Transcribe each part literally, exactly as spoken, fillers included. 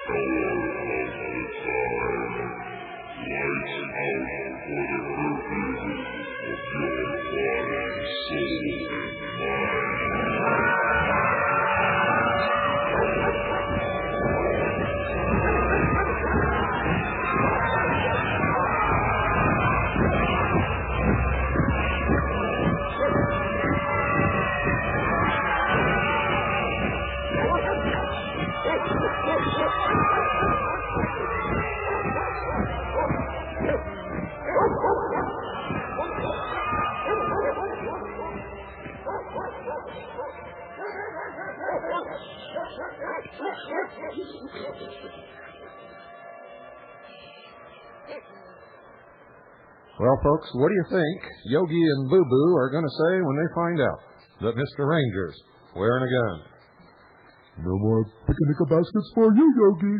Well, folks, what do you think Yogi and Boo Boo are going to say when they find out that Mister Ranger's wearing a gun? No more picnic baskets for you, Yogi.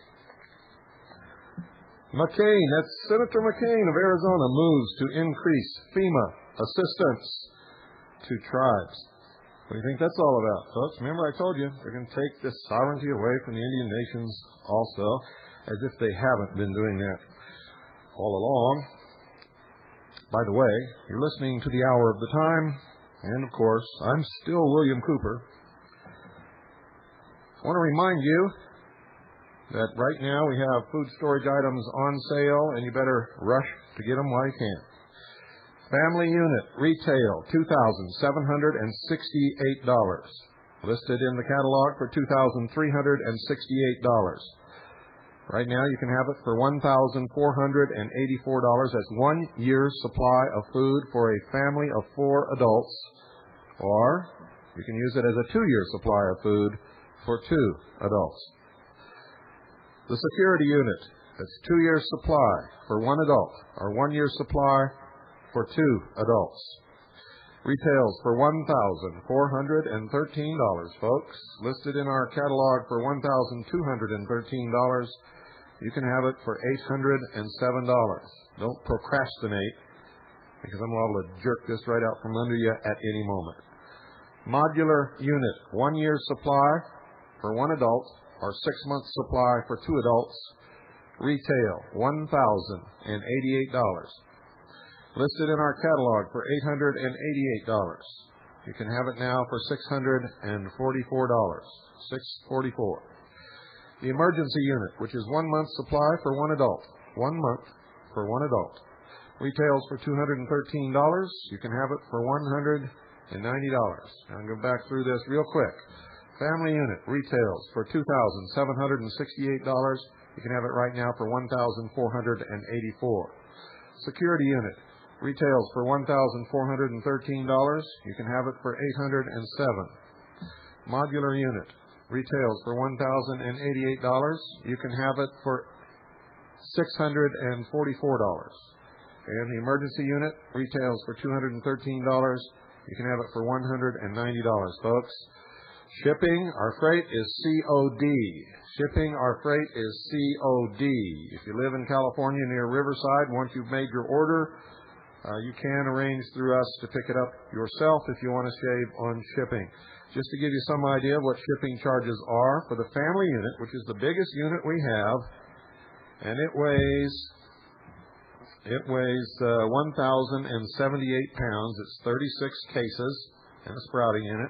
McCain, that's Senator McCain of Arizona, moves to increase FEMA assistance to tribes. What do you think that's all about, folks? Remember I told you they're going to take this sovereignty away from the Indian nations also, as if they haven't been doing that all along. By the way, you're listening to the Hour of the Time, and of course, I'm still William Cooper. I want to remind you that right now we have food storage items on sale, and you better rush to get them while you can. Family unit, retail, two thousand seven hundred sixty-eight dollars. Listed in the catalog for two thousand three hundred sixty-eight dollars. Right now you can have it for one thousand four hundred eighty-four dollars. That's one year's supply of food for a family of four adults. Or you can use it as a two-year supply of food for two adults. The security unit, that's two years supply for one adult, or one year supply for two adults. Retails for one thousand four hundred thirteen dollars, folks. Listed in our catalog for one thousand two hundred thirteen dollars. You can have it for eight hundred seven dollars. Don't procrastinate, because I'm liable to jerk this right out from under you at any moment. Modular unit, one year supply for one adult, or six months supply for two adults. Retail, one thousand eighty-eight dollars. Listed in our catalog for eight hundred eighty-eight dollars. You can have it now for six hundred forty-four dollars. six hundred forty-four dollars. The emergency unit, which is one month supply for one adult. One month for one adult. Retails for two hundred thirteen dollars. You can have it for one hundred ninety dollars. Now, I'm going to go back through this real quick. Family unit, retails for two thousand seven hundred sixty-eight dollars. You can have it right now for one thousand four hundred eighty-four dollars. Security unit, retails for one thousand four hundred thirteen dollars. You can have it for eight hundred seven dollars. Modular unit, retails for one thousand eighty-eight dollars. You can have it for six hundred forty-four dollars. And the emergency unit, retails for two hundred thirteen dollars. You can have it for one hundred ninety dollars, folks. Shipping, our freight is C O D. Shipping, our freight is C O D. If you live in California near Riverside, once you've made your order, uh, you can arrange through us to pick it up yourself if you want to save on shipping. Just to give you some idea of what shipping charges are for the family unit, which is the biggest unit we have, and it weighs it weighs uh, one thousand seventy-eight pounds. It's thirty-six cases and a sprouting unit.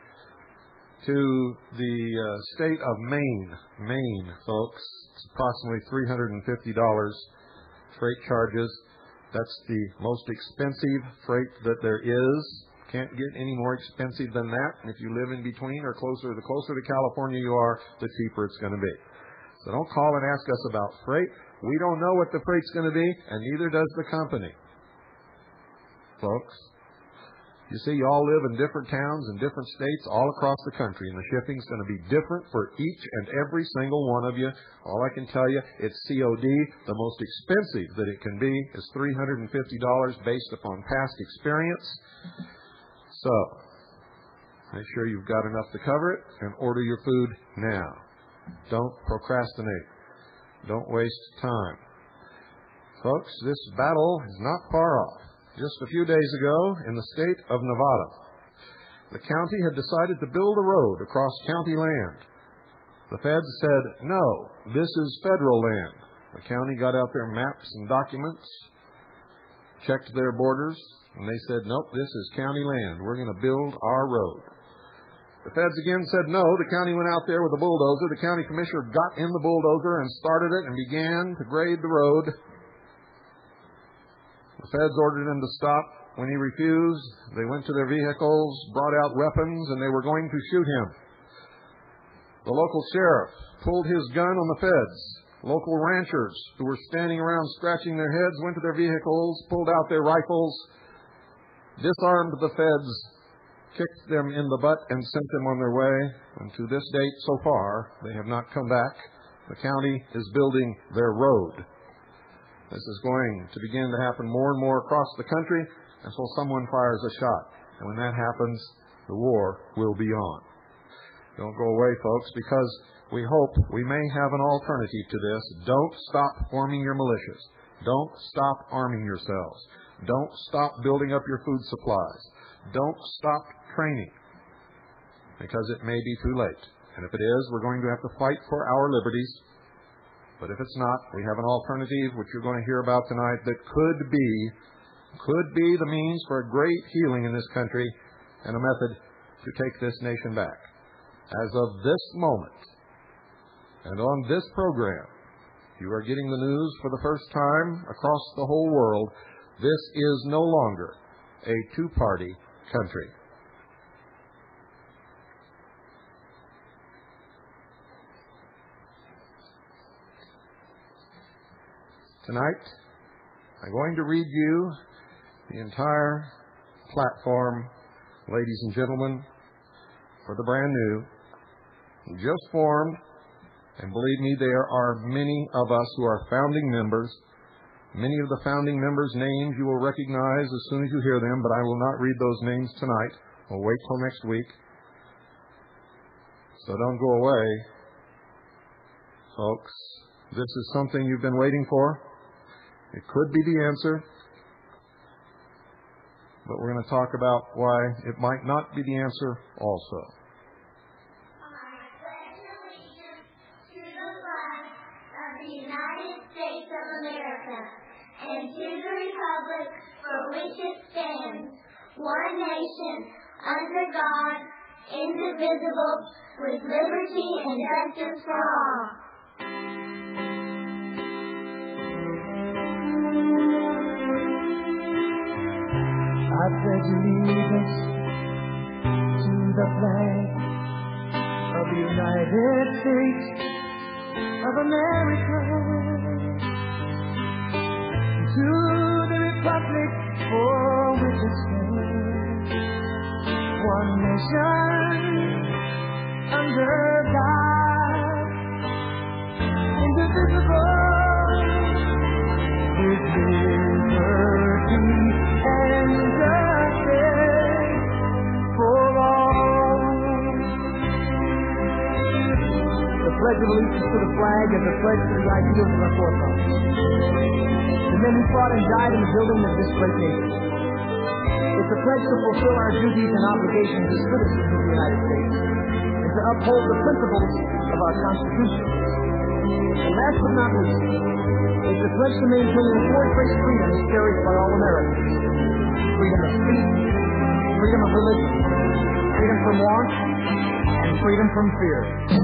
To the uh, state of Maine, Maine, folks, it's approximately three hundred fifty dollars freight charges. That's the most expensive freight that there is. Can't get any more expensive than that. And if you live in between or closer, the closer to California you are, the cheaper it's going to be. So don't call and ask us about freight. We don't know what the freight's going to be, and neither does the company. Folks, you see, you all live in different towns and different states all across the country, and the shipping's going to be different for each and every single one of you. All I can tell you, it's C O D. The most expensive that it can be is three hundred fifty dollars based upon past experience. So, make sure you've got enough to cover it and order your food now. Don't procrastinate. Don't waste time. Folks, this battle is not far off. Just a few days ago, in the state of Nevada, the county had decided to build a road across county land. The feds said, no, this is federal land. The county got out their maps and documents, checked their borders, and they said, nope, this is county land. We're going to build our road. The feds again said no. The county went out there with a bulldozer. The county commissioner got in the bulldozer and started it and began to grade the road. The feds ordered him to stop. When he refused, they went to their vehicles, brought out weapons, and they were going to shoot him. The local sheriff pulled his gun on the feds. Local ranchers who were standing around scratching their heads went to their vehicles, pulled out their rifles, disarmed the feds, kicked them in the butt, and sent them on their way. And to this date, so far, they have not come back. The county is building their road. This is going to begin to happen more and more across the country until someone fires a shot. And when that happens, the war will be on. Don't go away, folks, because we hope we may have an alternative to this. Don't stop forming your militias. Don't stop arming yourselves. Don't stop building up your food supplies. Don't stop training, because it may be too late. And if it is, we're going to have to fight for our liberties. But if it's not, we have an alternative, which you're going to hear about tonight, that could be, could be the means for a great healing in this country and a method to take this nation back. As of this moment, and on this program, you are getting the news for the first time across the whole world. This is no longer a two-party country. Tonight, I'm going to read you the entire platform, ladies and gentlemen, for the brand new, just formed, and believe me, there are many of us who are founding members. Many of the founding members' names you will recognize as soon as you hear them, but I will not read those names tonight. We'll wait till next week. So don't go away, folks. This is something you've been waiting for. It could be the answer, but we're going to talk about why it might not be the answer also. I pledge allegiance to the flag of the United States of America and to the republic for which it stands, one nation, under God, indivisible, with liberty and justice for all. I pledge allegiance to the flag of the United States of America, to the republic for which it stands, one nation, under God, indivisible, with liberty and justice for all. The Pledge of Allegiance to the flag is a pledge to the ideals of our forefathers, the men who fought and died in the building of this great nation. It's a pledge to fulfill our duties and obligations as citizens of the United States and to uphold the principles of our Constitution. And last but not least, it's a pledge to maintain the four great freedoms cherished by all Americans: freedom of speech, freedom of religion, freedom from want, and freedom from fear.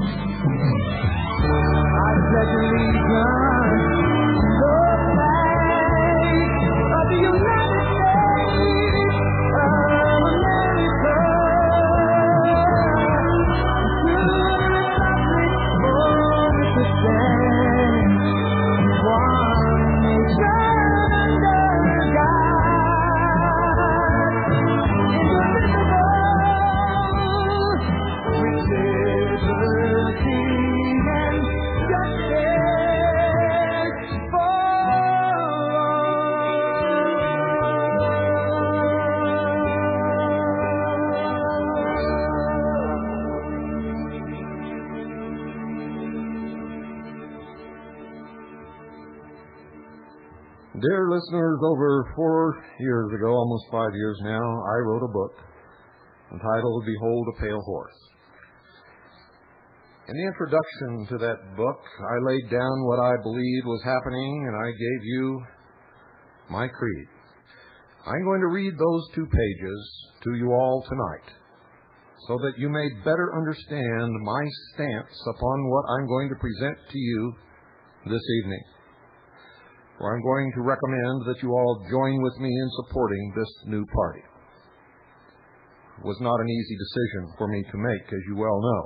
I pledge allegiance to the flag of the United States of America, to the republic for which it stands, one nation under God, indivisible, with liberty and justice for Dear listeners, over four years ago, almost five years now, I wrote a book entitled Behold a Pale Horse. In the introduction to that book, I laid down what I believed was happening, and I gave you my creed. I'm going to read those two pages to you all tonight, so that you may better understand my stance upon what I'm going to present to you this evening. For I'm going to recommend that you all join with me in supporting this new party. It was not an easy decision for me to make, as you well know.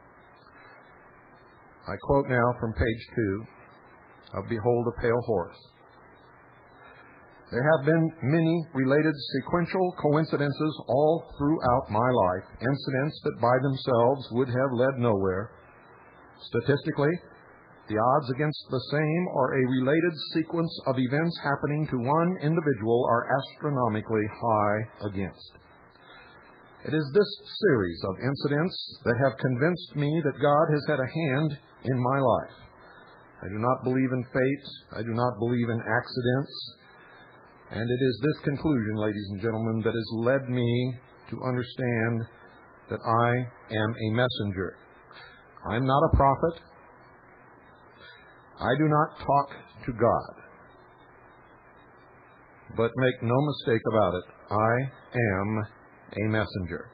I quote now from page two of Behold a Pale Horse. There have been many related sequential coincidences all throughout my life, incidents that by themselves would have led nowhere. Statistically, the odds against the same or a related sequence of events happening to one individual are astronomically high against. It is this series of incidents that have convinced me that God has had a hand in my life. I do not believe in fate. I do not believe in accidents. And it is this conclusion, ladies and gentlemen, that has led me to understand that I am a messenger. I am not a prophet. I do not talk to God. But make no mistake about it, I am a messenger.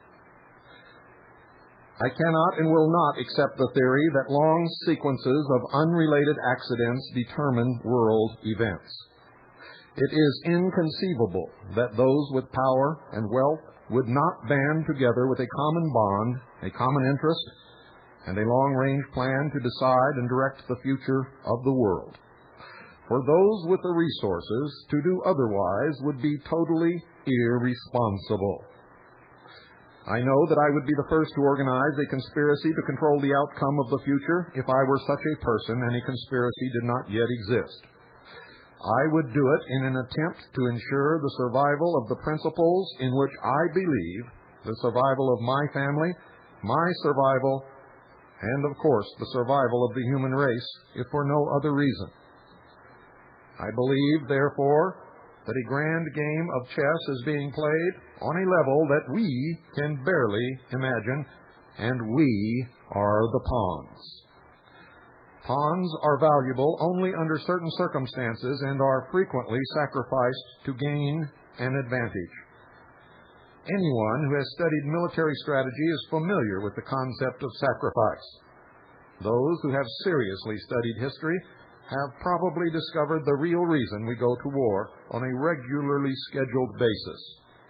I cannot and will not accept the theory that long sequences of unrelated accidents determine world events. It is inconceivable that those with power and wealth would not band together with a common bond, a common interest, and a long-range plan to decide and direct the future of the world. For those with the resources to do otherwise would be totally irresponsible. I know that I would be the first to organize a conspiracy to control the outcome of the future if I were such a person and a conspiracy did not yet exist. I would do it in an attempt to ensure the survival of the principles in which I believe, the survival of my family, my survival, and of course the survival of the human race, if for no other reason. I believe, therefore, that a grand game of chess is being played on a level that we can barely imagine, and we are the pawns. Pawns are valuable only under certain circumstances and are frequently sacrificed to gain an advantage. Anyone who has studied military strategy is familiar with the concept of sacrifice. Those who have seriously studied history have probably discovered the real reason we go to war on a regularly scheduled basis.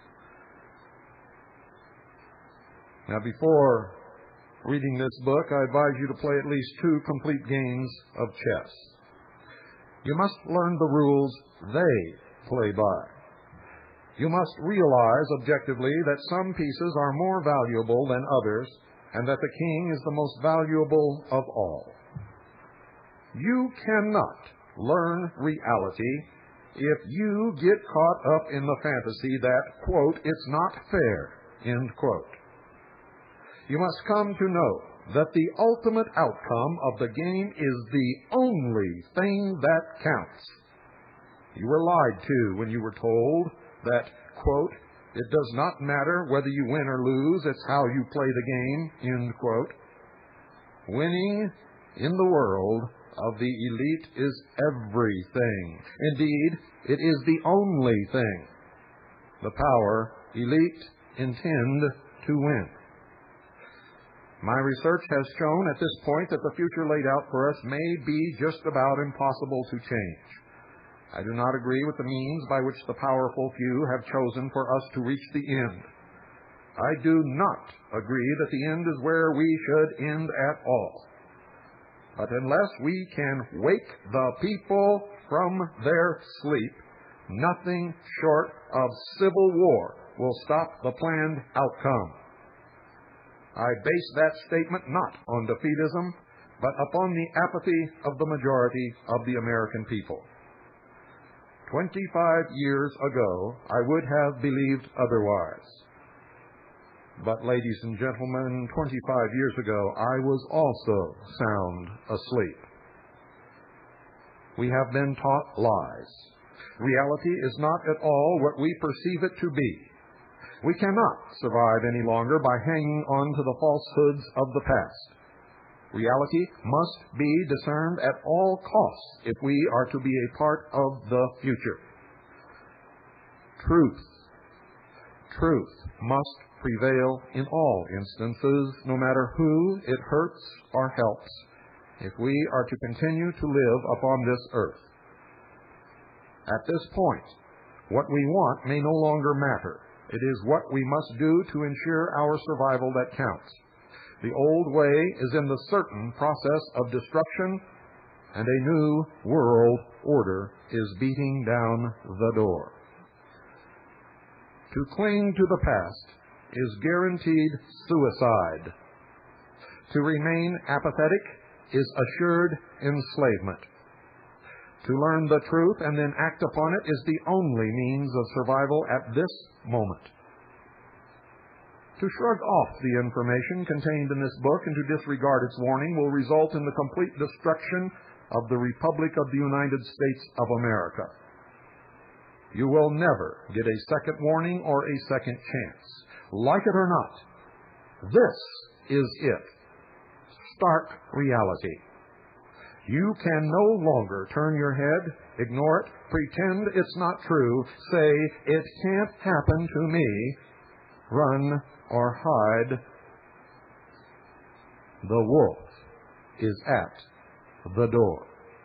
Now, before reading this book, I advise you to play at least two complete games of chess. You must learn the rules they play by. You must realize objectively that some pieces are more valuable than others, and that the king is the most valuable of all. You cannot learn reality if you get caught up in the fantasy that, quote, it's not fair, end quote. You must come to know that the ultimate outcome of the game is the only thing that counts. You were lied to when you were told that, quote, it does not matter whether you win or lose, it's how you play the game, end quote. Winning in the world of the elite is everything. Indeed, it is the only thing the power elite intend to win. My research has shown at this point that the future laid out for us may be just about impossible to change. I do not agree with the means by which the powerful few have chosen for us to reach the end. I do not agree that the end is where we should end at all. But unless we can wake the people from their sleep, nothing short of civil war will stop the planned outcome. I base that statement not on defeatism, but upon the apathy of the majority of the American people. Twenty-five years ago, I would have believed otherwise. But, ladies and gentlemen, twenty-five years ago, I was also sound asleep. We have been taught lies. Reality is not at all what we perceive it to be. We cannot survive any longer by hanging on to the falsehoods of the past. reality must be discerned at all costs if we are to be a part of the future. Truth. Truth must prevail in all instances, no matter who it hurts or helps, if we are to continue to live upon this earth. At this point, what we want may no longer matter. It is what we must do to ensure our survival that counts. The old way is in the certain process of destruction, and a new world order is beating down the door. To cling to the past is guaranteed suicide. To remain apathetic is assured enslavement. To learn the truth and then act upon it is the only means of survival at this moment. To shrug off the information contained in this book and to disregard its warning will result in the complete destruction of the Republic of the United States of America. You will never get a second warning or a second chance. Like it or not, this is it. Stark reality. You can no longer turn your head, ignore it, pretend it's not true, say, it can't happen to me, run or hide. The wolf is at the door.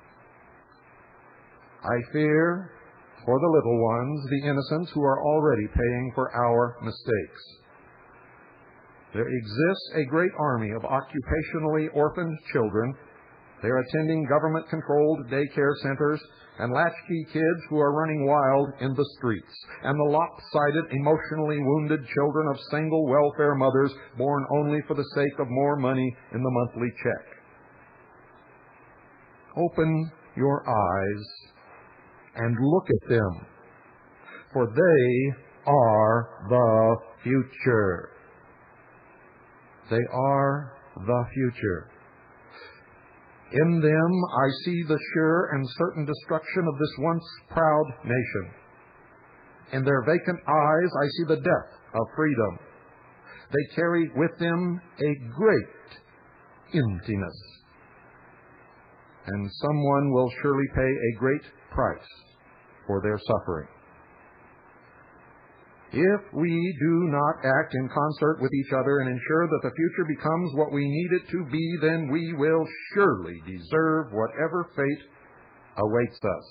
I fear for the little ones, the innocents who are already paying for our mistakes. There exists a great army of occupationally orphaned children. They are attending government-controlled daycare centers and latchkey kids who are running wild in the streets, and the lopsided, emotionally wounded children of single welfare mothers born only for the sake of more money in the monthly check. Open your eyes and look at them, for they are the future. They are the future. In them I see the sure and certain destruction of this once proud nation. In their vacant eyes I see the death of freedom. They carry with them a great emptiness. And someone will surely pay a great price for their suffering. If we do not act in concert with each other and ensure that the future becomes what we need it to be, then we will surely deserve whatever fate awaits us.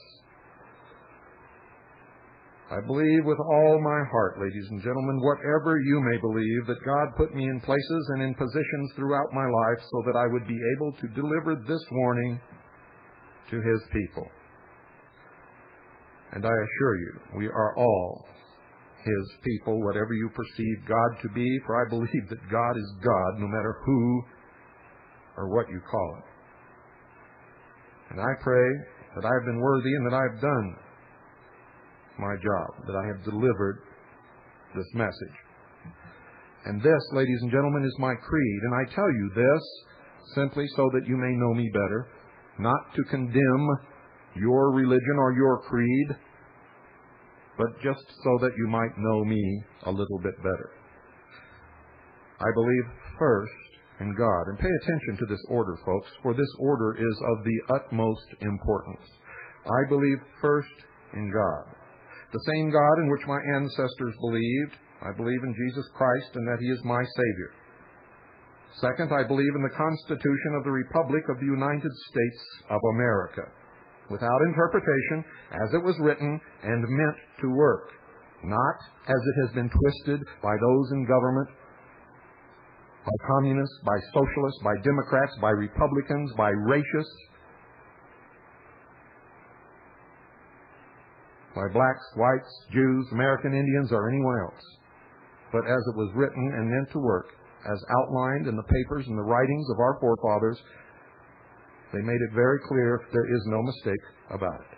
I believe with all my heart, ladies and gentlemen, whatever you may believe, that God put me in places and in positions throughout my life so that I would be able to deliver this warning to His people. And I assure you, we are all His people, whatever you perceive God to be, for I believe that God is God, no matter who or what you call it. And I pray that I have been worthy and that I have done my job, that I have delivered this message. And this, ladies and gentlemen, is my creed. And I tell you this simply so that you may know me better, not to condemn your religion or your creed, but just so that you might know me a little bit better. I believe first in God. And pay attention to this order, folks, for this order is of the utmost importance. I believe first in God. The same God in which my ancestors believed. I believe in Jesus Christ and that He is my Savior. Second, I believe in the Constitution of the Republic of the United States of America, without interpretation, as it was written and meant to work, not as it has been twisted by those in government, by communists, by socialists, by Democrats, by Republicans, by racists, by blacks, whites, Jews, American Indians, or anyone else, but as it was written and meant to work, as outlined in the papers and the writings of our forefathers. They made it very clear there is no mistake about it.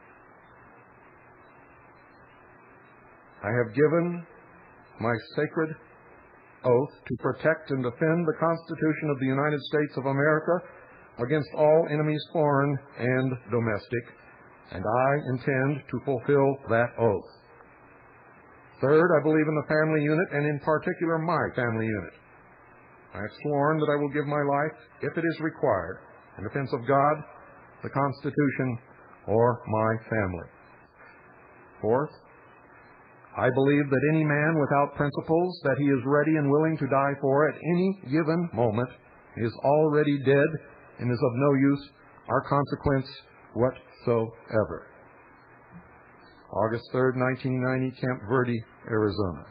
I have given my sacred oath to protect and defend the Constitution of the United States of America against all enemies, foreign and domestic, and I intend to fulfill that oath. Third, I believe in the family unit, and in particular my family unit. I have sworn that I will give my life, if it is required, in defense of God, the Constitution, or my family. Fourth, I believe that any man without principles that he is ready and willing to die for at any given moment is already dead and is of no use or consequence whatsoever. August third, nineteen ninety, Camp Verde, Arizona.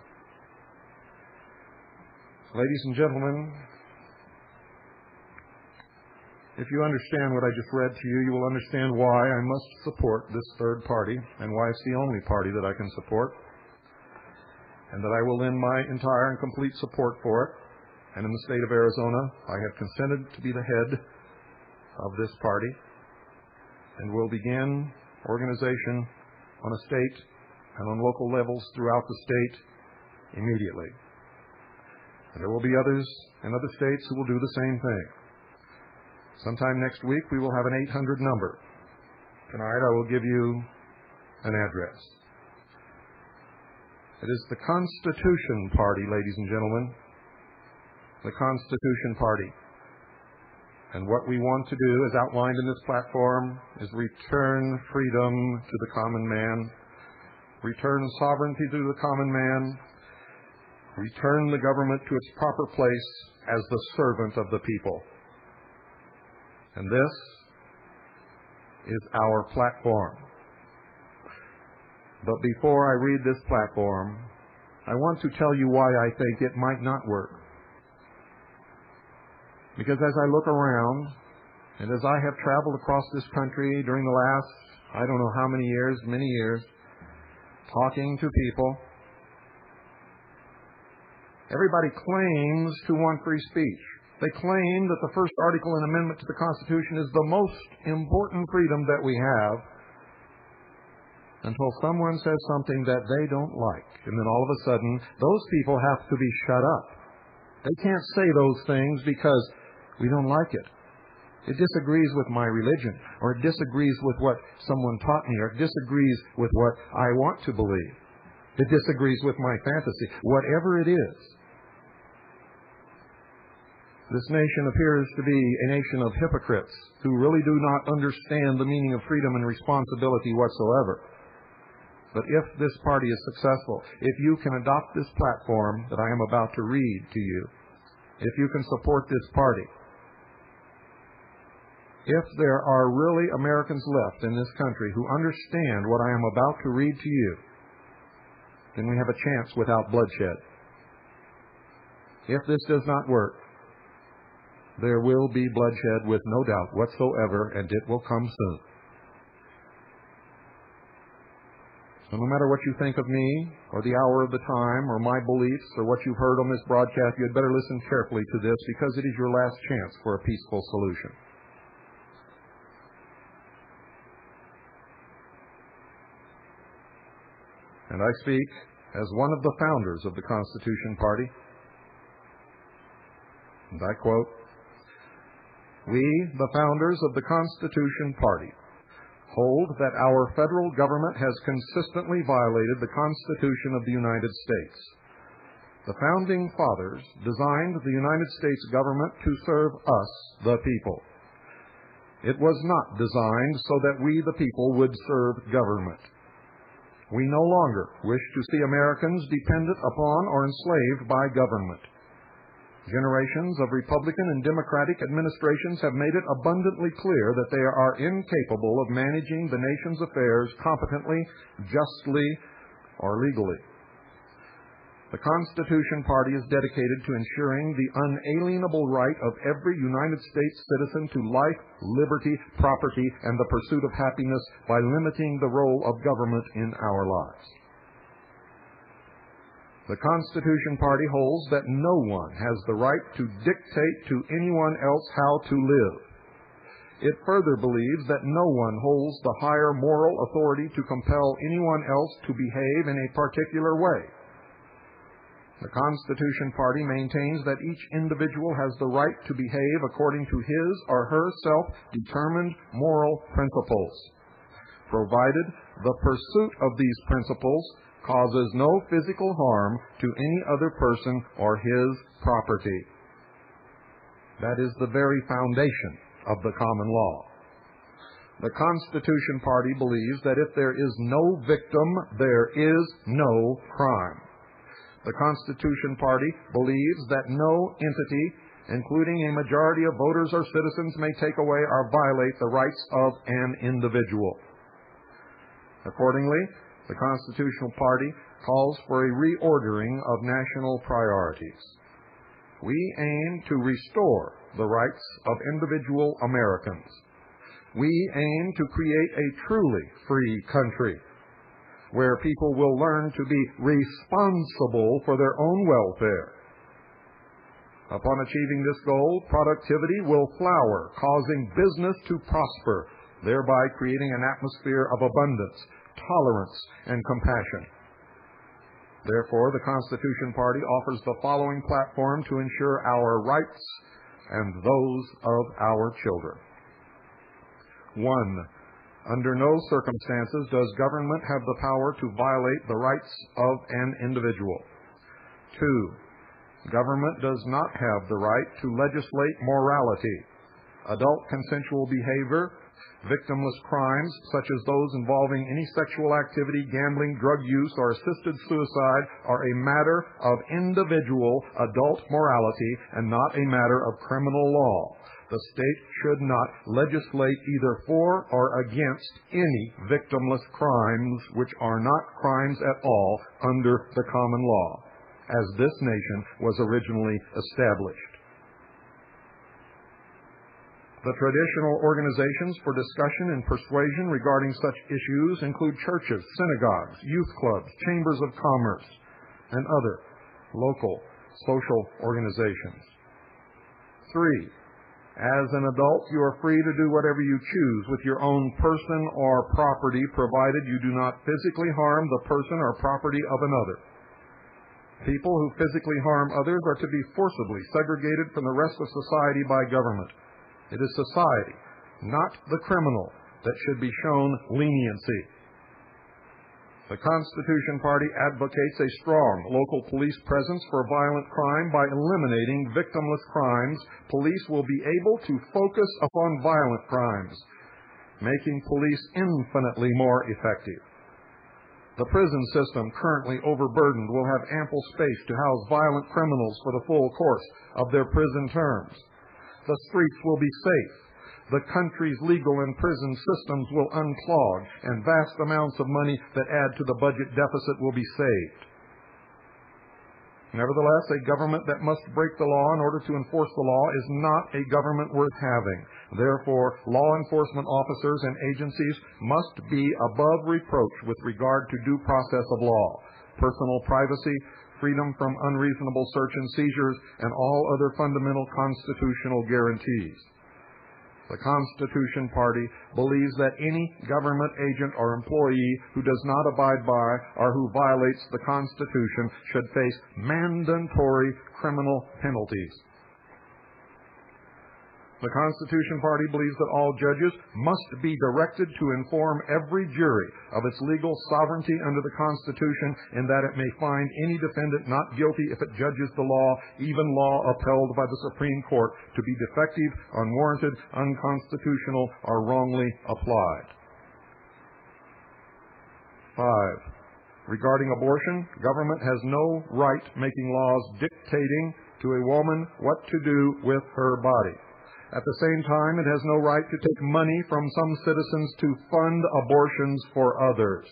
Ladies and gentlemen, if you understand what I just read to you, you will understand why I must support this third party and why it's the only party that I can support, and that I will lend my entire and complete support for it. And in the state of Arizona, I have consented to be the head of this party and will begin organization on a state and on local levels throughout the state immediately. And there will be others in other states who will do the same thing. Sometime next week, we will have an eight hundred number. Tonight, I will give you an address. It is the Constitution Party, ladies and gentlemen. The Constitution Party. And what we want to do, as outlined in this platform, is return freedom to the common man, return sovereignty to the common man, return the government to its proper place as the servant of the people. And this is our platform. But before I read this platform, I want to tell you why I think it might not work. Because as I look around, and as I have traveled across this country during the last, I don't know how many years, many years, talking to people, everybody claims to want free speech. They claim that the first article and amendment to the Constitution is the most important freedom that we have, until someone says something that they don't like. And then all of a sudden, those people have to be shut up. They can't say those things because we don't like it. It disagrees with my religion, or it disagrees with what someone taught me, or it disagrees with what I want to believe. It disagrees with my fantasy. Whatever it is. This nation appears to be a nation of hypocrites who really do not understand the meaning of freedom and responsibility whatsoever. But if this party is successful, if you can adopt this platform that I am about to read to you, if you can support this party, if there are really Americans left in this country who understand what I am about to read to you, then we have a chance without bloodshed. If this does not work, there will be bloodshed with no doubt whatsoever, and it will come soon. So no matter what you think of me, or the hour of the time, or my beliefs, or what you've heard on this broadcast, you had better listen carefully to this, because it is your last chance for a peaceful solution. And I speak as one of the founders of the Constitution Party. And I quote, "We, the founders of the Constitution Party, hold that our federal government has consistently violated the Constitution of the United States. The founding fathers designed the United States government to serve us, the people. It was not designed so that we, the people, would serve government. We no longer wish to see Americans dependent upon or enslaved by government. Generations of Republican and Democratic administrations have made it abundantly clear that they are incapable of managing the nation's affairs competently, justly, or legally. The Constitution Party is dedicated to ensuring the unalienable right of every United States citizen to life, liberty, property, and the pursuit of happiness by limiting the role of government in our lives. The Constitution Party holds that no one has the right to dictate to anyone else how to live. It further believes that no one holds the higher moral authority to compel anyone else to behave in a particular way. The Constitution Party maintains that each individual has the right to behave according to his or her self-determined moral principles, provided the pursuit of these principles causes no physical harm to any other person or his property." That is the very foundation of the common law. The Constitution Party believes that if there is no victim, there is no crime. The Constitution Party believes that no entity, including a majority of voters or citizens, may take away or violate the rights of an individual. Accordingly, the Constitutional Party calls for a reordering of national priorities. We aim to restore the rights of individual Americans. We aim to create a truly free country where people will learn to be responsible for their own welfare. Upon achieving this goal, productivity will flower, causing business to prosper, thereby creating an atmosphere of abundance, tolerance, and compassion. Therefore, the Constitution Party offers the following platform to ensure our rights and those of our children. One, under no circumstances does government have the power to violate the rights of an individual. Two, government does not have the right to legislate morality, adult consensual behavior, victimless crimes such as those involving any sexual activity, gambling, drug use, or assisted suicide are a matter of individual adult morality and not a matter of criminal law. The state should not legislate either for or against any victimless crimes which are not crimes at all under the common law, as this nation was originally established. The traditional organizations for discussion and persuasion regarding such issues include churches, synagogues, youth clubs, chambers of commerce, and other local social organizations. Three, as an adult, you are free to do whatever you choose with your own person or property, provided you do not physically harm the person or property of another. People who physically harm others are to be forcibly segregated from the rest of society by government. It is society, not the criminal, that should be shown leniency. The Constitution Party advocates a strong local police presence for violent crime. By eliminating victimless crimes, police will be able to focus upon violent crimes, making police infinitely more effective. The prison system, currently overburdened, will have ample space to house violent criminals for the full course of their prison terms. The streets will be safe. The country's legal and prison systems will unclog, and vast amounts of money that add to the budget deficit will be saved. Nevertheless, a government that must break the law in order to enforce the law is not a government worth having. Therefore, law enforcement officers and agencies must be above reproach with regard to due process of law, personal privacy, freedom from unreasonable search and seizures, and all other fundamental constitutional guarantees. The Constitution Party believes that any government agent or employee who does not abide by or who violates the Constitution should face mandatory criminal penalties. The Constitution Party believes that all judges must be directed to inform every jury of its legal sovereignty under the Constitution, in that it may find any defendant not guilty if it judges the law, even law upheld by the Supreme Court, to be defective, unwarranted, unconstitutional, or wrongly applied. Five, regarding abortion, government has no right making laws dictating to a woman what to do with her body. At the same time, it has no right to take money from some citizens to fund abortions for others.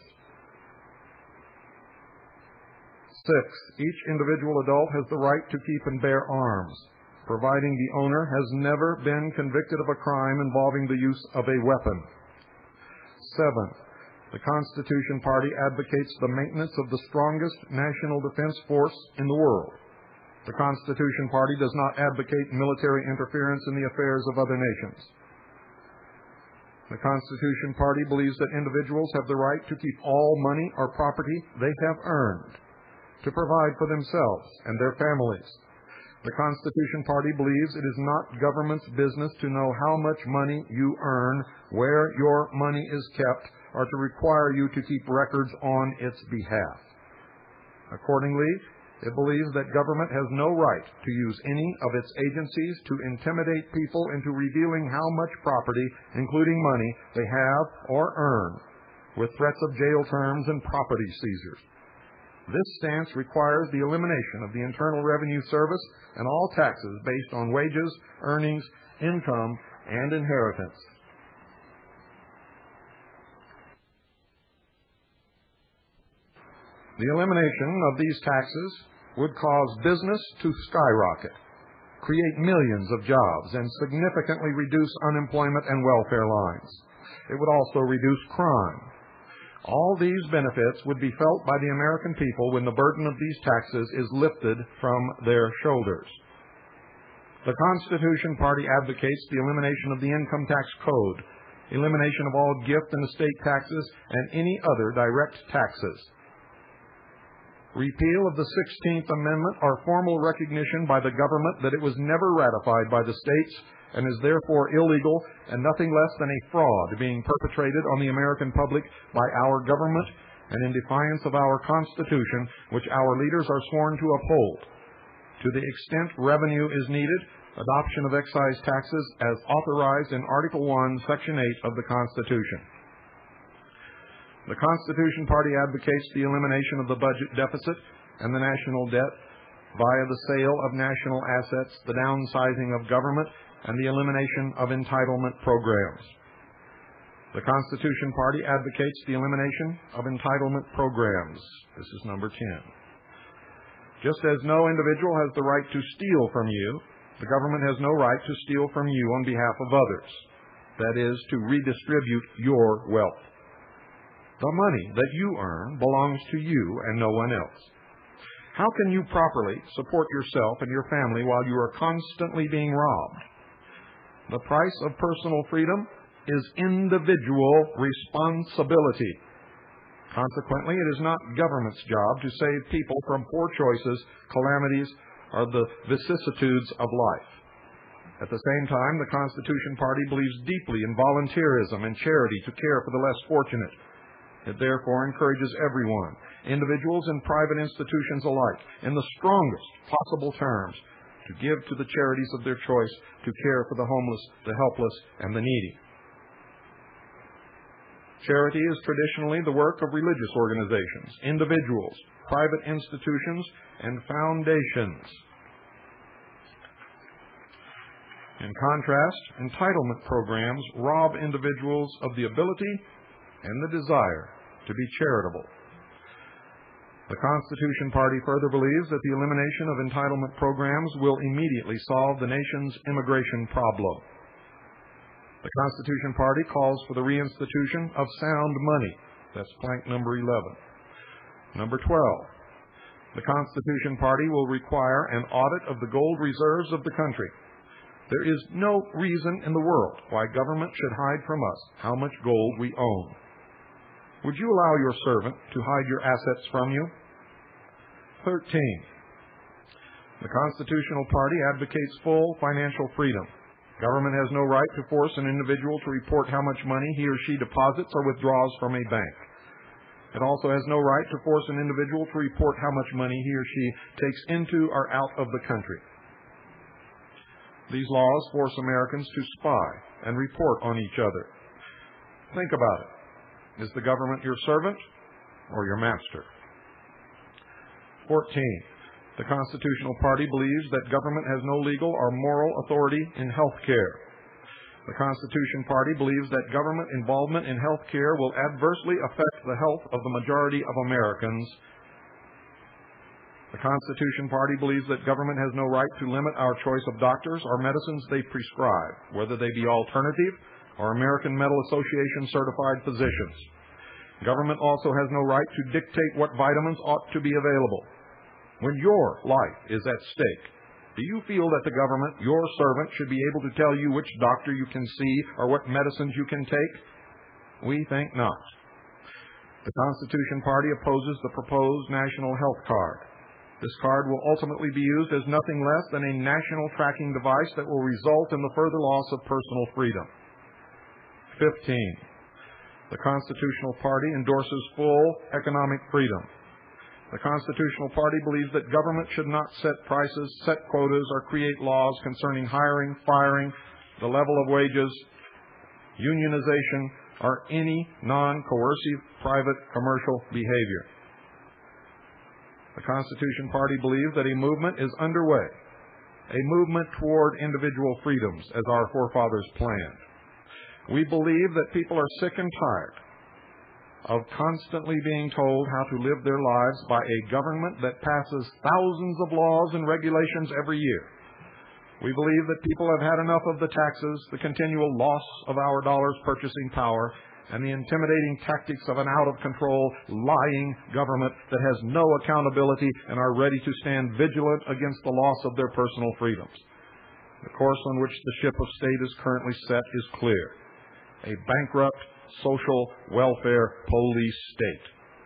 Six, each individual adult has the right to keep and bear arms, providing the owner has never been convicted of a crime involving the use of a weapon. Seven, the Constitution Party advocates the maintenance of the strongest national defense force in the world. The Constitution Party does not advocate military interference in the affairs of other nations. The Constitution Party believes that individuals have the right to keep all money or property they have earned, to provide for themselves and their families. The Constitution Party believes it is not government's business to know how much money you earn, where your money is kept, or to require you to keep records on its behalf. Accordingly, It believes that government has no right to use any of its agencies to intimidate people into revealing how much property, including money, they have or earn, with threats of jail terms and property seizures. This stance requires the elimination of the Internal Revenue Service and all taxes based on wages, earnings, income, and inheritance. The elimination of these taxes would cause business to skyrocket, create millions of jobs, and significantly reduce unemployment and welfare lines. It would also reduce crime. All these benefits would be felt by the American people when the burden of these taxes is lifted from their shoulders. The Constitution Party advocates the elimination of the income tax code, elimination of all gift and estate taxes, and any other direct taxes. Repeal of the sixteenth Amendment or formal recognition by the government that it was never ratified by the states and is therefore illegal and nothing less than a fraud being perpetrated on the American public by our government and in defiance of our Constitution, which our leaders are sworn to uphold. To the extent revenue is needed, adoption of excise taxes as authorized in Article one, Section eight of the Constitution. The Constitution Party advocates the elimination of the budget deficit and the national debt via the sale of national assets, the downsizing of government, and the elimination of entitlement programs. The Constitution Party advocates the elimination of entitlement programs. This is number ten. Just as no individual has the right to steal from you, the government has no right to steal from you on behalf of others. That is, to redistribute your wealth. The money that you earn belongs to you and no one else. How can you properly support yourself and your family while you are constantly being robbed? The price of personal freedom is individual responsibility. Consequently, it is not government's job to save people from poor choices, calamities, or the vicissitudes of life. At the same time, the Constitution Party believes deeply in volunteerism and charity to care for the less fortunate. It therefore encourages everyone, individuals and private institutions alike, in the strongest possible terms, to give to the charities of their choice to care for the homeless, the helpless, and the needy. Charity is traditionally the work of religious organizations, individuals, private institutions, and foundations. In contrast, entitlement programs rob individuals of the ability and the desire to be charitable. The Constitution Party further believes that the elimination of entitlement programs will immediately solve the nation's immigration problem. The Constitution Party calls for the reinstitution of sound money. That's plank number eleven. Number twelve. The Constitution Party will require an audit of the gold reserves of the country. There is no reason in the world why government should hide from us how much gold we own. Would you allow your servant to hide your assets from you? thirteen. The Constitutional Party advocates full financial freedom. Government has no right to force an individual to report how much money he or she deposits or withdraws from a bank. It also has no right to force an individual to report how much money he or she takes into or out of the country. These laws force Americans to spy and report on each other. Think about it. Is the government your servant or your master? fourteen. The Constitutional Party believes that government has no legal or moral authority in health care. The Constitution Party believes that government involvement in health care will adversely affect the health of the majority of Americans. The Constitution Party believes that government has no right to limit our choice of doctors or medicines they prescribe, whether they be alternative or American Medical Association certified physicians. Government also has no right to dictate what vitamins ought to be available. When your life is at stake, do you feel that the government, your servant, should be able to tell you which doctor you can see or what medicines you can take? We think not. The Constitution Party opposes the proposed National Health Card. This card will ultimately be used as nothing less than a national tracking device that will result in the further loss of personal freedom. fifteen. The Constitutional Party endorses full economic freedom. The Constitutional Party believes that government should not set prices, set quotas, or create laws concerning hiring, firing, the level of wages, unionization, or any non-coercive private commercial behavior. The Constitution Party believes that a movement is underway, a movement toward individual freedoms as our forefathers planned. We believe that people are sick and tired of constantly being told how to live their lives by a government that passes thousands of laws and regulations every year. We believe that people have had enough of the taxes, the continual loss of our dollar's purchasing power, and the intimidating tactics of an out-of-control, lying government that has no accountability and are ready to stand vigilant against the loss of their personal freedoms. The course on which the ship of state is currently set is clear: a bankrupt social welfare police state.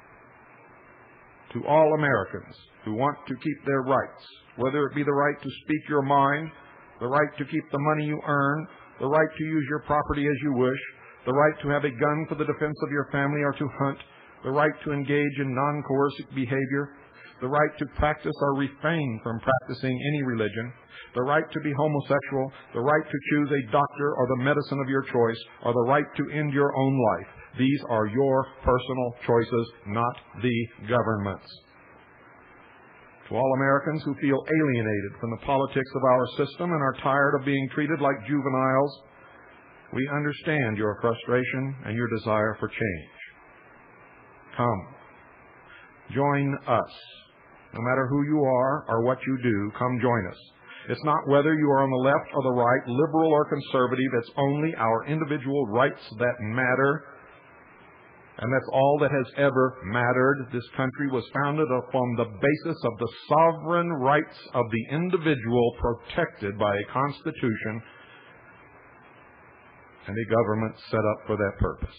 To all Americans who want to keep their rights, whether it be the right to speak your mind, the right to keep the money you earn, the right to use your property as you wish, the right to have a gun for the defense of your family or to hunt, the right to engage in non-coercive behavior, the right to practice or refrain from practicing any religion, the right to be homosexual, the right to choose a doctor or the medicine of your choice, or the right to end your own life. These are your personal choices, not the government's. To all Americans who feel alienated from the politics of our system and are tired of being treated like juveniles, we understand your frustration and your desire for change. Come, join us. No matter who you are or what you do, come join us. It's not whether you are on the left or the right, liberal or conservative. It's only our individual rights that matter. And that's all that has ever mattered. This country was founded upon the basis of the sovereign rights of the individual, protected by a constitution and a government set up for that purpose.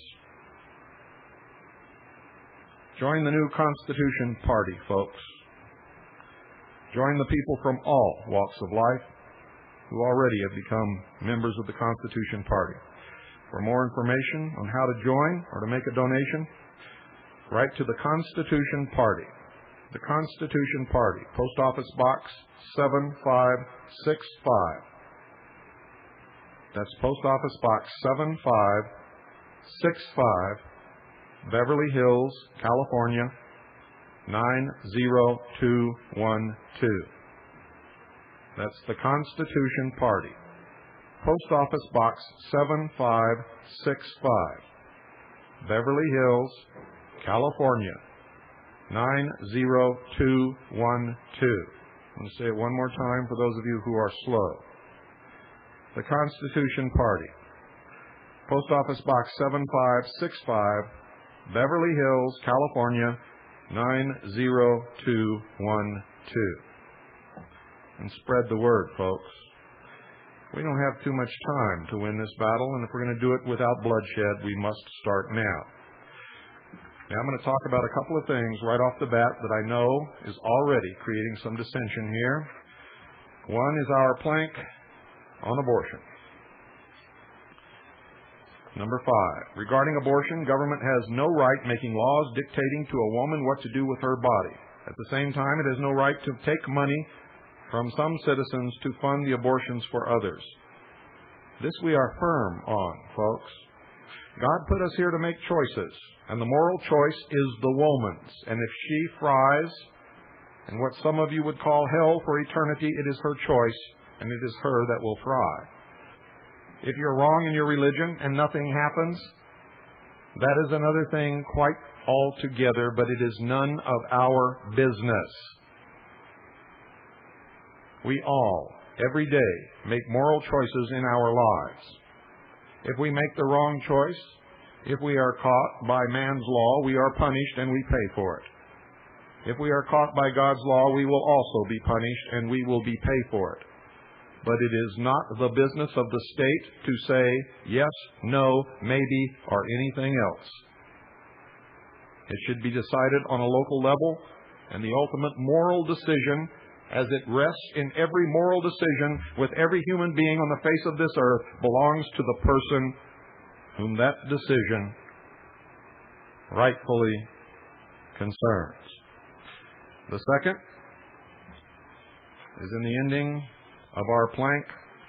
Join the new Constitution Party, folks. Join the people from all walks of life who already have become members of the Constitution Party. For more information on how to join or to make a donation, write to the Constitution Party. The Constitution Party, Post Office Box seven five six five. That's Post Office Box seven five six five, Beverly Hills, California, nine zero two one two. That's the Constitution Party. Post Office Box seven five six five, Beverly Hills, California, nine zero two one two. I'm going to say it one more time for those of you who are slow. The Constitution Party. Post Office Box seven five six five, Beverly Hills, California, nine zero two one two. And spread the word, folks. We don't have too much time to win this battle, and if we're going to do it without bloodshed, we must start now. Now I'm going to talk about a couple of things right off the bat that I know is already creating some dissension here. One is our plank on abortion. Number five, regarding abortion, government has no right making laws dictating to a woman what to do with her body. At the same time, it has no right to take money from some citizens to fund the abortions for others. This we are firm on, folks. God put us here to make choices, and the moral choice is the woman's. And if she fries in what some of you would call hell for eternity, it is her choice, and it is her that will fry. If you're wrong in your religion and nothing happens, that is another thing quite altogether, but it is none of our business. We all, every day, make moral choices in our lives. If we make the wrong choice, if we are caught by man's law, we are punished and we pay for it. If we are caught by God's law, we will also be punished and we will be paid for it. But it is not the business of the state to say yes, no, maybe, or anything else. It should be decided on a local level, and the ultimate moral decision, as it rests in every moral decision with every human being on the face of this earth, belongs to the person whom that decision rightfully concerns. The second is in the ending of our plank,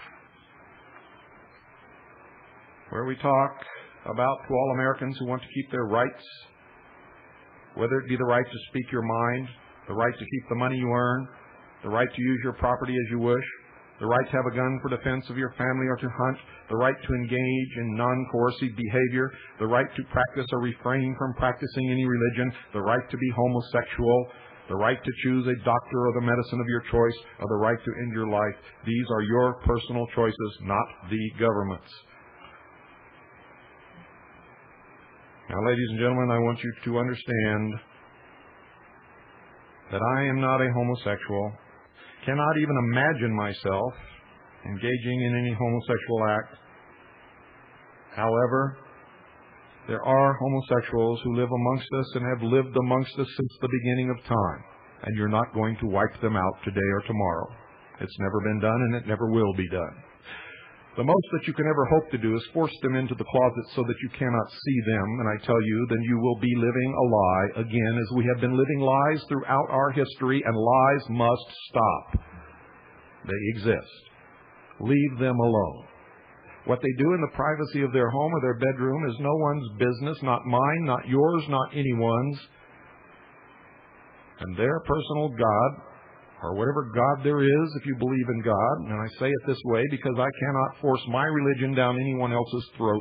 where we talk about to all Americans who want to keep their rights, whether it be the right to speak your mind, the right to keep the money you earn, the right to use your property as you wish, the right to have a gun for defense of your family or to hunt, the right to engage in non-coercive behavior, the right to practice or refrain from practicing any religion, the right to be homosexual, the right to choose a doctor or the medicine of your choice, or the right to end your life. These are your personal choices, not the government's. Now, ladies and gentlemen, I want you to understand that I am not a homosexual, cannot even imagine myself engaging in any homosexual act. However, there are homosexuals who live amongst us and have lived amongst us since the beginning of time, and you're not going to wipe them out today or tomorrow. It's never been done, and it never will be done. The most that you can ever hope to do is force them into the closet so that you cannot see them, and I tell you, then you will be living a lie again, as we have been living lies throughout our history, and lies must stop. They exist. Leave them alone. What they do in the privacy of their home or their bedroom is no one's business, not mine, not yours, not anyone's. And their personal God, or whatever God there is, if you believe in God, and I say it this way because I cannot force my religion down anyone else's throat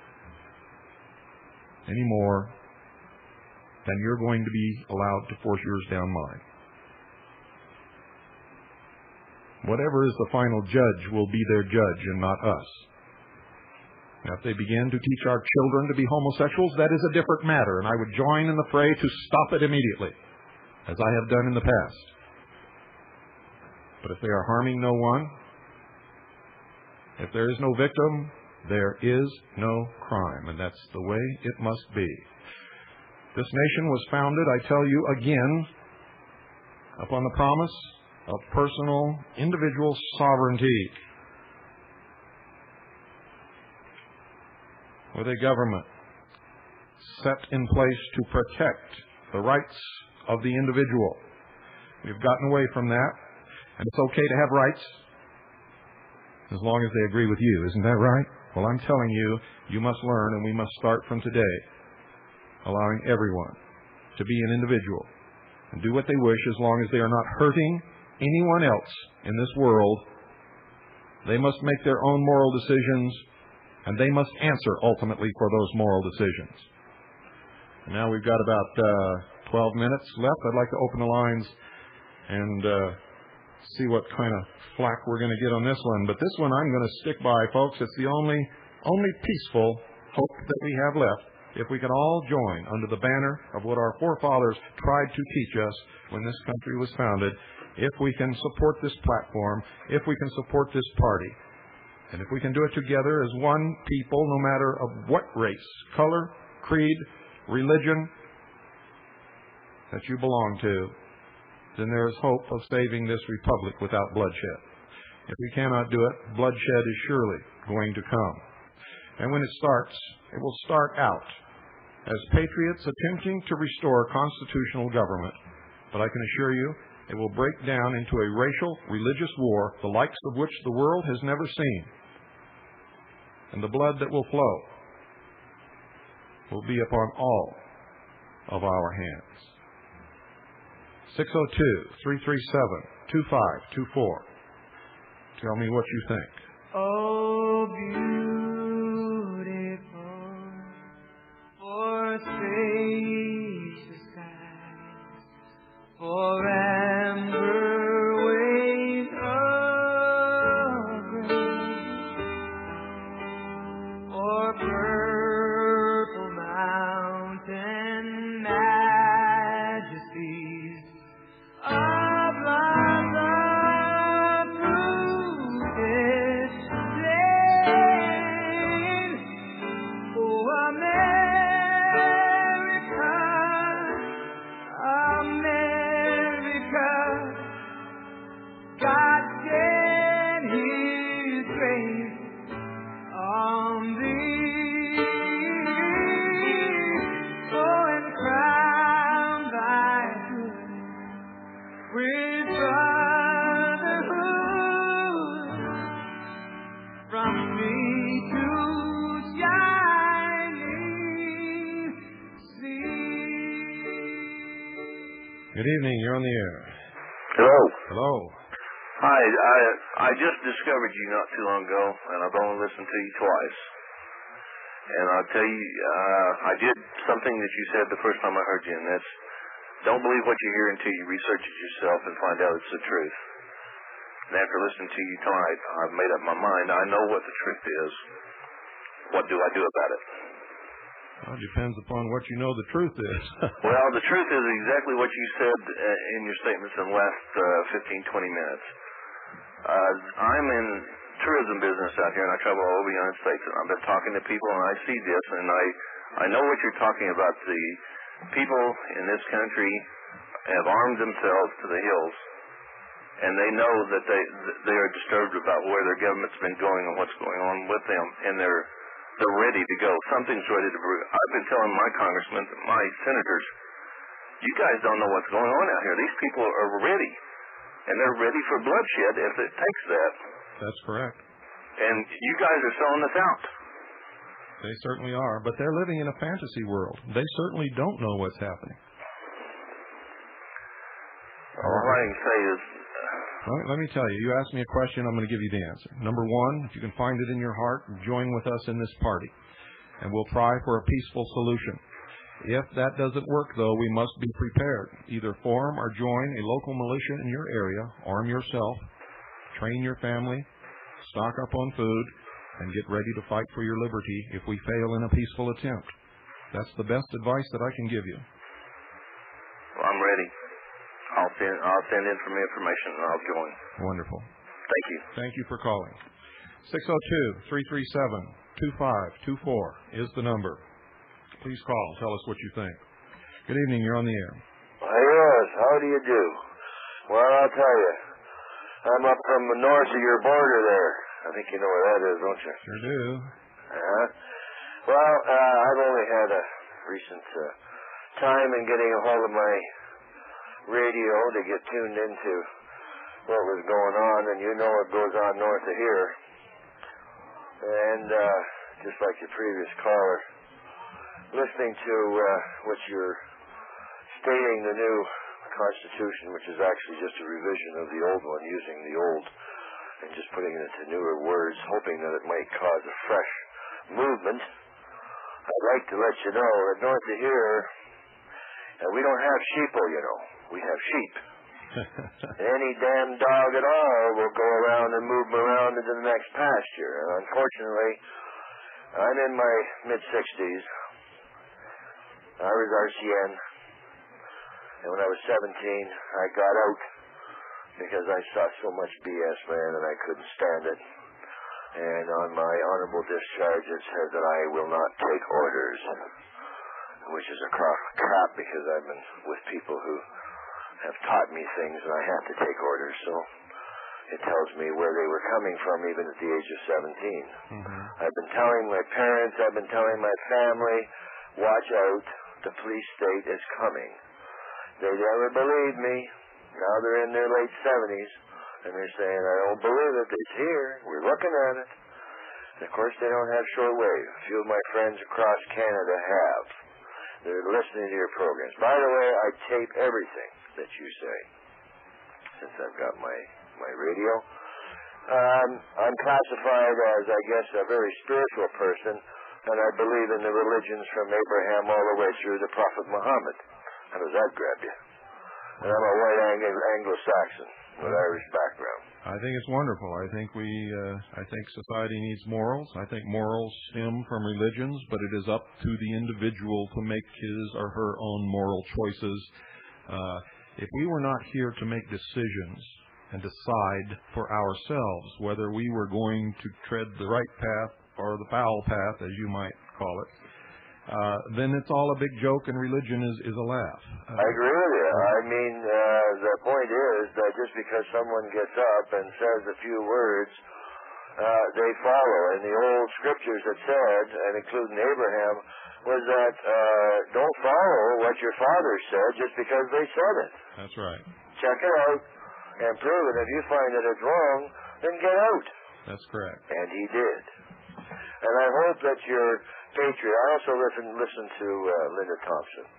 any more than you're going to be allowed to force yours down mine. Whatever is the final judge will be their judge and not us. Now, if they begin to teach our children to be homosexuals, that is a different matter, and I would join in the fray to stop it immediately, as I have done in the past. But if they are harming no one, if there is no victim, there is no crime, and that's the way it must be. This nation was founded, I tell you again, upon the promise of personal, individual sovereignty, with a government set in place to protect the rights of the individual. We've gotten away from that, and it's okay to have rights as long as they agree with you. Isn't that right? Well, I'm telling you, you must learn, and we must start from today, allowing everyone to be an individual and do what they wish as long as they are not hurting anyone else in this world. They must make their own moral decisions, and they must answer ultimately for those moral decisions. Now we've got about uh, twelve minutes left. I'd like to open the lines and uh, see what kind of flack we're going to get on this one. But this one I'm going to stick by, folks. It's the only, only peaceful hope that we have left. If we can all join under the banner of what our forefathers tried to teach us when this country was founded, if we can support this platform, if we can support this party, and if we can do it together as one people, no matter of what race, color, creed, religion that you belong to, then there is hope of saving this republic without bloodshed. If we cannot do it, bloodshed is surely going to come. And when it starts, it will start out as patriots attempting to restore constitutional government. But I can assure you, it will break down into a racial, religious war, the likes of which the world has never seen. And the blood that will flow will be upon all of our hands. six oh two, three three seven, two five two four. Tell me what you think. Oh, beautiful, for spacious skies, for amber waves of grace, for purple mountain majesties of blossom fruited plain. Good evening. You're on the air. Hello. Hello. Hi. I I just discovered you not too long ago, and I've only listened to you twice. And I'll tell you, uh, I did something that you said the first time I heard you, and that's don't believe what you hear until you research it yourself and find out it's the truth. And after listening to you tonight, I've made up my mind. I know what the truth is. What do I do about it? Well, it depends upon what you know the truth is. Well, the truth is exactly what you said uh, in your statements in the last uh, fifteen, twenty minutes. Uh, I'm in tourism business out here, and I travel all over the United States, and I've been talking to people, and I see this, and I, I know what you're talking about. The people in this country have armed themselves to the hills, and they know that they they are disturbed about where their government's been going and what's going on with them, and they're they're ready to go. Something's ready to brew. I've been telling my congressmen, my senators, you guys don't know what's going on out here. These people are ready, and they're ready for bloodshed if it takes that. That's correct. And you guys are selling us out. They certainly are, but they're living in a fantasy world. They certainly don't know what's happening. All I can say is... Well, let me tell you, you asked me a question, I'm going to give you the answer. Number one, if you can find it in your heart, join with us in this party, and we'll try for a peaceful solution. If that doesn't work, though, we must be prepared. Either form or join a local militia in your area, arm yourself, train your family, stock up on food, and get ready to fight for your liberty if we fail in a peaceful attempt. That's the best advice that I can give you. Well, I'm ready. I'll send, I'll send in some information, and I'll join. Wonderful. Thank you. Thank you for calling. six oh two, three three seven, two five two four is the number. Please call. Tell us what you think. Good evening. You're on the air. Yes, how do you do? Well, I'll tell you. I'm up from the north of your border there. I think you know where that is, don't you? Sure do. Uh-huh. Well, uh, I've only had a recent uh, time in getting a hold of my radio to get tuned into what was going on, and you know what goes on north of here. And uh, just like your previous caller, listening to uh, what you're stating, the new Constitution, which is actually just a revision of the old one, using the old and just putting it into newer words, hoping that it might cause a fresh movement. I'd like to let you know that north of here, uh, we don't have sheeple, you know. We have sheep. Any damn dog at all will go around and move them around into the next pasture. And unfortunately, I'm in my mid-sixties. I was R C N. And when I was seventeen, I got out because I saw so much B S, man, and I couldn't stand it. And on my honorable discharge, it said that I will not take orders, which is a crap because I've been with people who have taught me things, and I have to take orders. So it tells me where they were coming from, even at the age of seventeen. Mm-hmm. I've been telling my parents, I've been telling my family, watch out, the police state is coming. They never believed me. Now they're in their late seventies, and they're saying, I don't believe it. It's here. We're looking at it. And of course, they don't have shortwave. A few of my friends across Canada have. They're listening to your programs. By the way, I tape everything that you say, since I've got my, my radio. Um, I'm classified as, I guess, a very spiritual person, and I believe in the religions from Abraham all the way through the Prophet Muhammad. How does that grab you? And I'm a white Anglo- Anglo-Saxon with Irish background. I think it's wonderful. I think we, uh, I think society needs morals. I think morals stem from religions, but it is up to the individual to make his or her own moral choices. Uh, if we were not here to make decisions and decide for ourselves whether we were going to tread the right path or the foul path, as you might call it, uh, then it's all a big joke, and religion is, is a laugh. Uh, I agree with you. I mean, uh, the point is that just because someone gets up and says a few words, uh, they follow. And the old scriptures that said, and including Abraham, was that uh, don't follow what your father said just because they said it. That's right. Check it out and prove it. If you find that it's wrong, then get out. That's correct. And he did. And I hope that your patriot. I also listen listen to uh, Linda Thompson.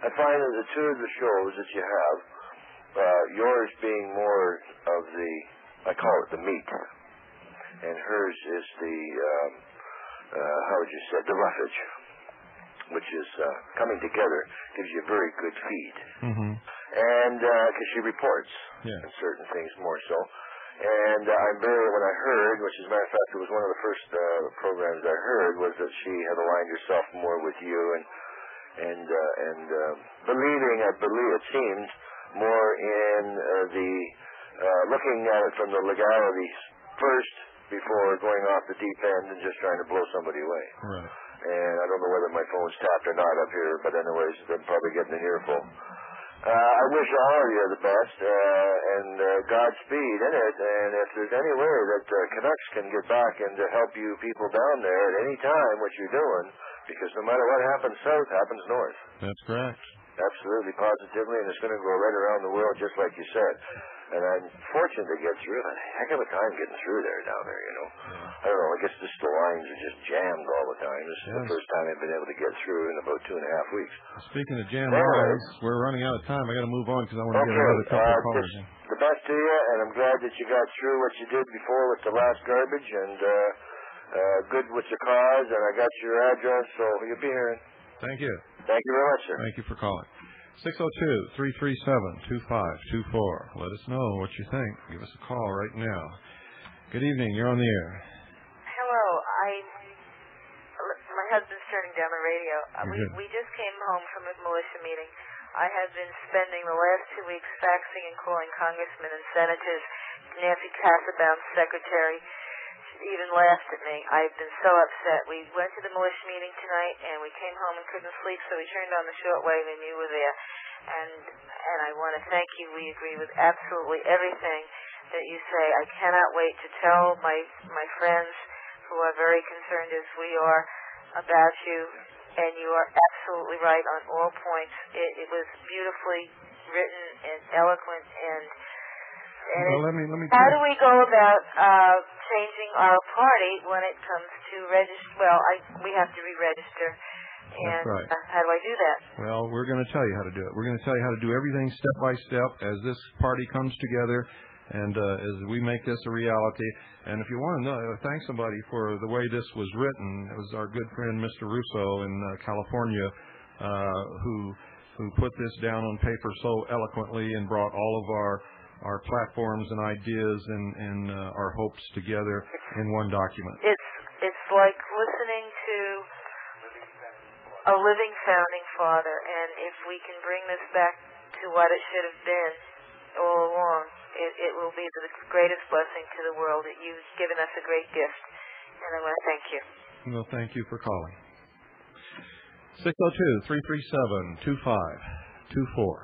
I find that the two of the shows that you have, uh, yours being more of the, I call it the meat, and hers is the, um, uh, how would you say, the roughage, which is uh, coming together, gives you a very good feed. Mm-hmm. And because uh, she reports yeah. on certain things more so. And uh, I'm very, when I heard, which as a matter of fact, it was one of the first uh, programs I heard, was that she had aligned herself more with you and and uh, and uh, believing, I believe it seems, more in uh, the uh, looking at it from the legalities first before going off the deep end and just trying to blow somebody away. Right. And I don't know whether my phone's tapped or not up here, but anyways, I'm probably getting an earful. Uh, I wish all of you the best, uh, and uh, Godspeed in it, and if there's any way that uh, Canucks can get back and to help you people down there at any time, what you're doing, because no matter what happens south, happens north. That's correct. Absolutely, positively, and it's going to go right around the world, just like you said. And I'm fortunate to get through. A heck of a time getting through there down there, you know. Yeah. I don't know, I guess just the lines are just jammed all the time. This is yes. the first time I've been able to get through in about two and a half weeks. Speaking of jammed lines, we're running out of time. I got to move on because I want to okay. get another couple uh, of callers in. The best to you, and I'm glad that you got through what you did before with the last garbage, and uh, uh, good with your cause, and I got your address, so you'll be hearing. Thank you. Thank you very much, sir. Thank you for calling. six oh two, three three seven, two five two four. Let us know what you think. Give us a call right now. Good evening. You're on the air. Hello. I, my husband's turning down the radio. We, we just came home from a militia meeting. I have been spending the last two weeks faxing and calling congressmen and senators. Nancy Kassebaum's secretary even laughed at me. I've been so upset. We went to the militia meeting tonight, and we came home and couldn't sleep, so we turned on the shortwave, and you were there. And and I want to thank you. We agree with absolutely everything that you say. I cannot wait to tell my my friends who are very concerned as we are about you, and you are absolutely right on all points. It, it was beautifully written and eloquent, and And well, let me, let me how do we go about uh, changing our party when it comes to register? Well, I, we have to re-register. And That's right. uh, how do I do that? Well, we're going to tell you how to do it. We're going to tell you how to do everything step by step as this party comes together and uh, as we make this a reality. And if you want to know, thank somebody for the way this was written. It was our good friend Mister Russo in uh, California uh, who who put this down on paper so eloquently and brought all of our our platforms and ideas and, and uh, our hopes together in one document. It's it's like listening to a living founding father, and if we can bring this back to what it should have been all along, it, it will be the greatest blessing to the world. You've given us a great gift, and I want to thank you. Well, thank you for calling. six oh two, three three seven, two five two four.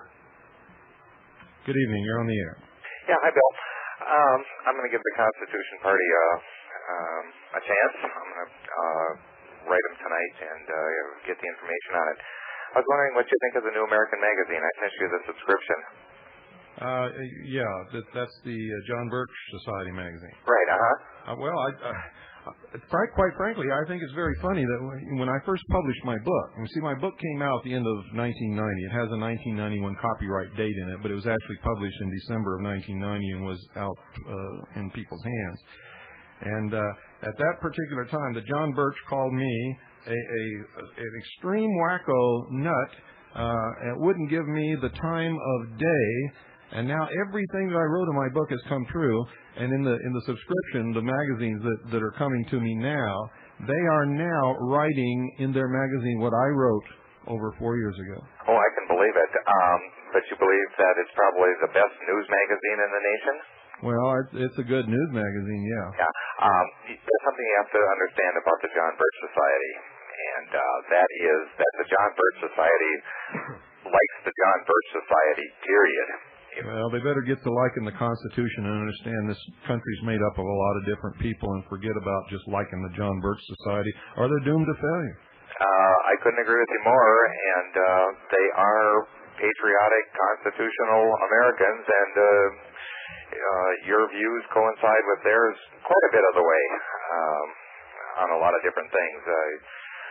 Good evening. You're on the air. Yeah, hi, Bill. Um, I'm going to give the Constitution Party uh, um, a chance. I'm going to uh, write them tonight and uh, get the information on it. I was wondering what you think of the New American Magazine. I sent you the subscription. Uh, yeah, that, that's the uh, John Birch Society magazine. Right, uh-huh. Uh, well, I, uh, quite, quite frankly, I think it's very funny that when I first published my book, and see, my book came out at the end of nineteen ninety. It has a nineteen ninety-one copyright date in it, but it was actually published in December of nineteen ninety and was out uh, in people's hands. And uh, at that particular time, the John Birch called me a, a an extreme wacko nut uh, and wouldn't give me the time of day. And now everything that I wrote in my book has come true. And in the in the subscription, the magazines that, that are coming to me now, they are now writing in their magazine what I wrote over four years ago. Oh, I can believe it. Um, but you believe that it's probably the best news magazine in the nation? Well, it's, it's a good news magazine, yeah. Yeah. Um, there's something you have to understand about the John Birch Society, and uh, that is that the John Birch Society likes the John Birch Society, period. Well, they better get to liking the Constitution and understand this country's made up of a lot of different people and forget about just liking the John Birch Society, or they're doomed to failure. Uh, I couldn't agree with you more, and uh, they are patriotic, constitutional Americans, and uh, uh, your views coincide with theirs quite a bit of the way um, on a lot of different things. Uh,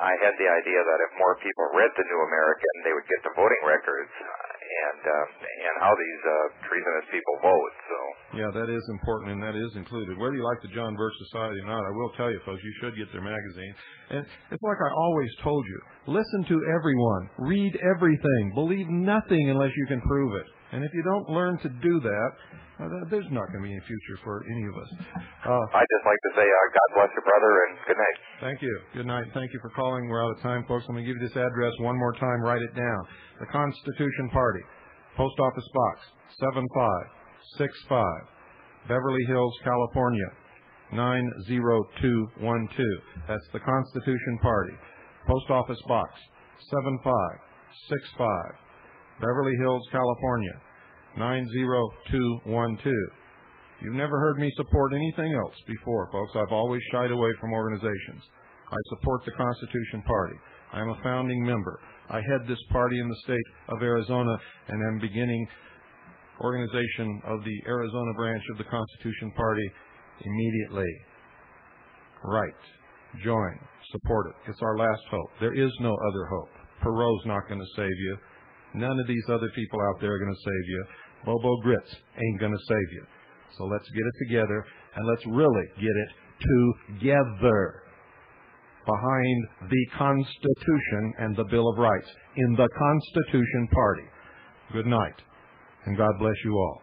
I had the idea that if more people read the New American, they would get the voting records and uh, and how these uh, treasonous people vote. So yeah, that is important, and that is included. Whether you like the John Birch Society or not, I will tell you, folks, you should get their magazine. And it's like I always told you: listen to everyone, read everything, believe nothing unless you can prove it. And if you don't learn to do that, uh, there's not going to be any future for any of us. Uh, I'd just like to say, uh, God bless your brother, and good night. Thank you. Good night. Thank you for calling. We're out of time, folks. Let me give you this address one more time. Write it down. The Constitution Party, Post Office Box seven five six five, Beverly Hills, California nine zero two one two. That's the Constitution Party, Post Office Box seven five six five, Beverly Hills, California nine zero two one two. You've never heard me support anything else before, folks. I've always shied away from organizations. I support the Constitution Party. I am a founding member. I head this party in the state of Arizona and am beginning organization of the Arizona branch of the Constitution Party immediately. Right. Join. Support it. It's our last hope. There is no other hope. Perot's not going to save you. None of these other people out there are going to save you. Bobo Grits ain't going to save you. So let's get it together, and let's really get it together behind the Constitution and the Bill of Rights in the Constitution Party. Good night, and God bless you all.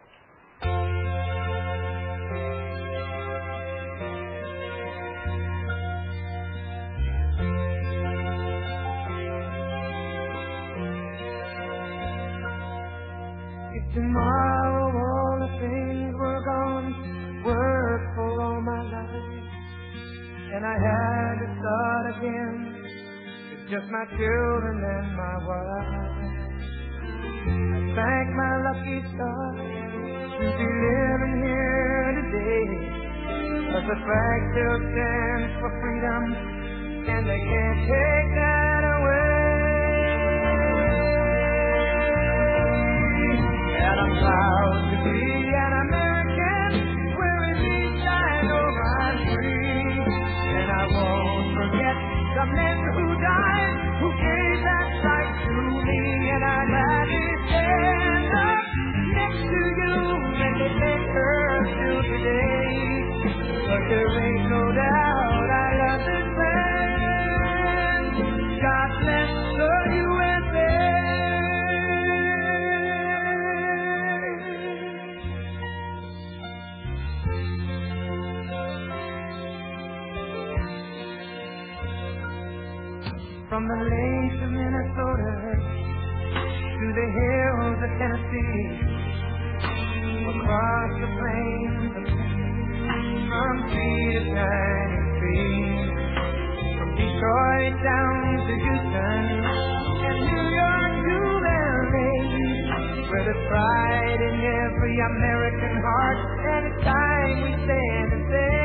If tomorrow all the things were gone, worked for all my life, and I had to start again with just my children and my wife, I thank my lucky stars to be living here today, 'cause the flag still stands for freedom, and they can't take that away. And I'm proud to be an American, where at least I know I'm free. And I won't forget the men who died, who gave that right to me. And I'd gladly stand up next to you and defend her till today. But there ain't no doubt I love this land. God bless the U S A. From the lakes of Minnesota to the hills of Tennessee, across the plains of Texas, from sea to shining sea, from Detroit down to Houston and New York to L A, where there's pride in every American heart, and it's time we stand and say,